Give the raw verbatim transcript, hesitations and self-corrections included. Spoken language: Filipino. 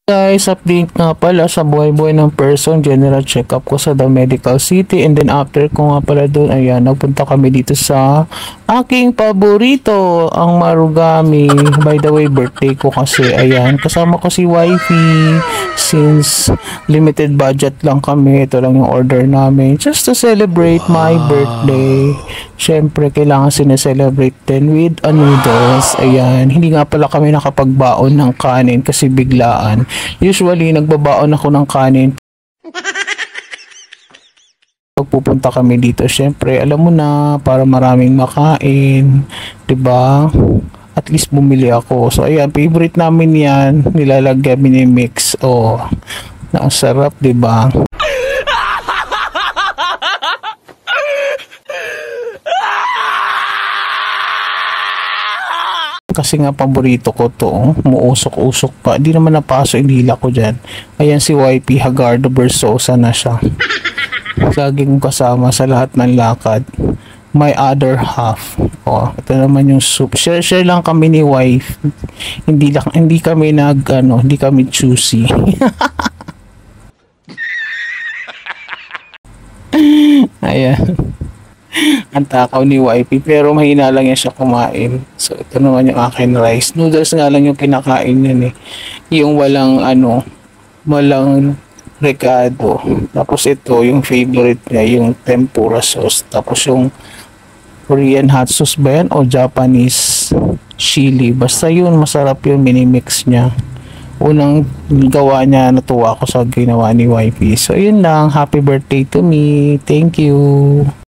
Guys, update nga pala sa buhay-buhay ng person, general check-up ko sa The Medical City, and then after ko nga pala doon, ayan, nagpunta kami dito sa aking paborito, ang Marugami. By the way, birthday ko kasi, ayan, kasama ko si Wifey, since limited budget lang kami, ito lang yung order namin, just to celebrate my birthday. Syempre, kailangan sineselebrate din with a noodles, ayan, hindi nga pala kami nakapagbaon ng kanin kasi biglaan. Usually, nagbabaon ako ng kanin pag pupunta kami dito. Syempre, alam mo na, para maraming makain, 'di ba? At least bumili ako. So, ayan, favorite namin 'yan. Nilalagyan mini mix. Oh, ang sarap, 'di ba? Kasi nga paborito ko to, muusok-usok pa. Hindi naman napaso yung hila ko dyan. Ayan si Y P Hagardo Versosa na siya. Lagi kong kasama sa lahat ng lakad. My other half. Oh, ito naman yung soup. Share share lang kami ni wife. Hindi lang hindi kami nag ano, hindi kami choosy. Ayan. Ang takaw ni Y P, pero mahina lang yan siya kumain. So ito naman yung akin rice noodles nga lang yung kinakain niya eh, yung walang ano, walang recado. Tapos ito yung favorite niya, yung tempura sauce. Tapos yung Korean hot sauce ba yan o Japanese chili, basta yun, masarap yung mini-mix niya. Unang gawa niya, natuwa ako sa ginawa ni Y P. So yun lang, happy birthday to me, thank you.